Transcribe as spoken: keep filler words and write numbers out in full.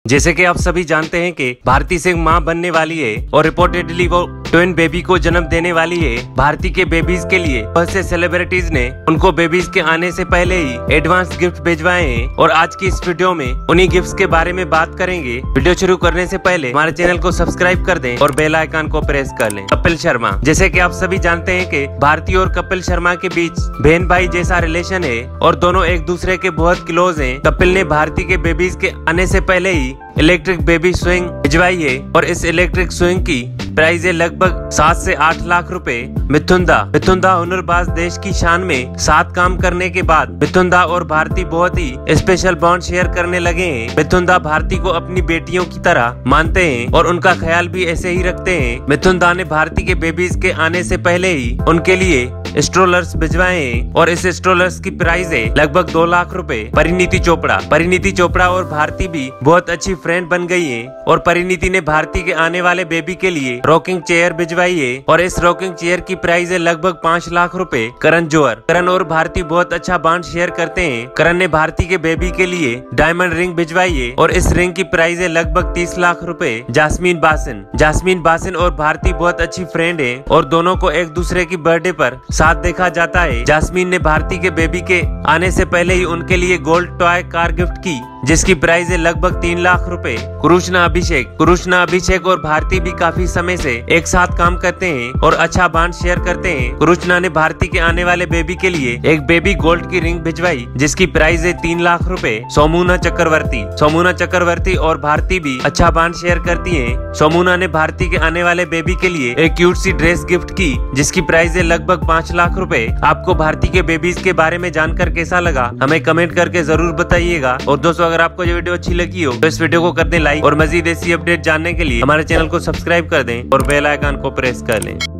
जैसे कि आप सभी जानते हैं कि भारती सिंह मां बनने वाली है और रिपोर्टेडली वो ट्विन बेबी को जन्म देने वाली है। भारती के बेबीज के लिए बहुत से सेलिब्रिटीज ने उनको बेबीज के आने से पहले ही एडवांस गिफ्ट भिजवाए हैं और आज की इस वीडियो में उन्हीं गिफ्ट्स के बारे में बात करेंगे। वीडियो शुरू करने से पहले हमारे चैनल को सब्सक्राइब कर दें और बेल आइकन को प्रेस कर लें। कपिल शर्मा, जैसे कि आप सभी जानते हैं कि भारती और कपिल शर्मा के बीच बहन भाई जैसा रिलेशन है और दोनों एक दूसरे के बहुत क्लोज हैं। कपिल ने भारती के बेबीज के आने से पहले ही इलेक्ट्रिक बेबी स्विंग भिजवाई है और इस इलेक्ट्रिक स्विंग की प्राइस है लगभग सात से आठ लाख रुपए। मिथुन दा मिथुन दा हुनरबाज देश की शान में साथ काम करने के बाद मिथुन दा और भारती बहुत ही स्पेशल बॉन्ड शेयर करने लगे हैं। मिथुन दा भारती को अपनी बेटियों की तरह मानते हैं और उनका ख्याल भी ऐसे ही रखते हैं। मिथुन दा ने भारती के बेबीज के आने से पहले ही उनके लिए स्ट्रोलर्स भिजवाए हैं और इस स्ट्रोलर्स की प्राइस है लगभग दो लाख रुपए। परिणीति चोपड़ा परिणीति चोपड़ा और भारती भी बहुत अच्छी फ्रेंड बन गई है और परिणीति ने भारती के आने वाले बेबी के लिए रॉकिंग चेयर भिजवाई है और इस रॉकिंग चेयर की प्राइस है लगभग पाँच लाख रुपए। करण जौहर करण और भारती बहुत अच्छा बॉन्ड शेयर करते हैं। करण ने भारती के बेबी के लिए डायमंड रिंग भिजवाई है और इस रिंग की प्राइस है लगभग तीस लाख रुपए। जास्मीन बासिन जास्मीन बासिन और भारती बहुत अच्छी फ्रेंड है और दोनों को एक दूसरे की बर्थडे पर साथ देखा जाता है। जास्मीन ने भारती के बेबी के आने से पहले ही उनके लिए गोल्ड टॉय कार गिफ्ट की जिसकी प्राइस है लगभग तीन लाख रुपए। कृष्णा अभिषेक कृष्णा अभिषेक और भारती भी काफी समय से एक साथ काम करते हैं और अच्छा बॉन्ड शेयर करते हैं। कृष्णा ने भारती के आने वाले बेबी के लिए एक बेबी गोल्ड की रिंग भिजवाई जिसकी प्राइस है तीन लाख रुपए। सोमुना चक्रवर्ती सोमुना चक्रवर्ती और भारती भी अच्छा बॉन्ड शेयर करती है। सोमुना ने भारती के आने वाले बेबी के लिए एक क्यूट सी ड्रेस गिफ्ट की जिसकी प्राइस है लगभग पाँच लाख रुपए। आपको भारती के बेबीज के बारे में जानकर कैसा लगा हमें कमेंट करके जरूर बताइएगा। और दोस्तों, अगर आपको ये वीडियो अच्छी लगी हो तो इस वीडियो को कर दें लाइक और मजीद ऐसी अपडेट जानने के लिए हमारे चैनल को सब्सक्राइब कर दें और बेल आइकन को प्रेस कर लें।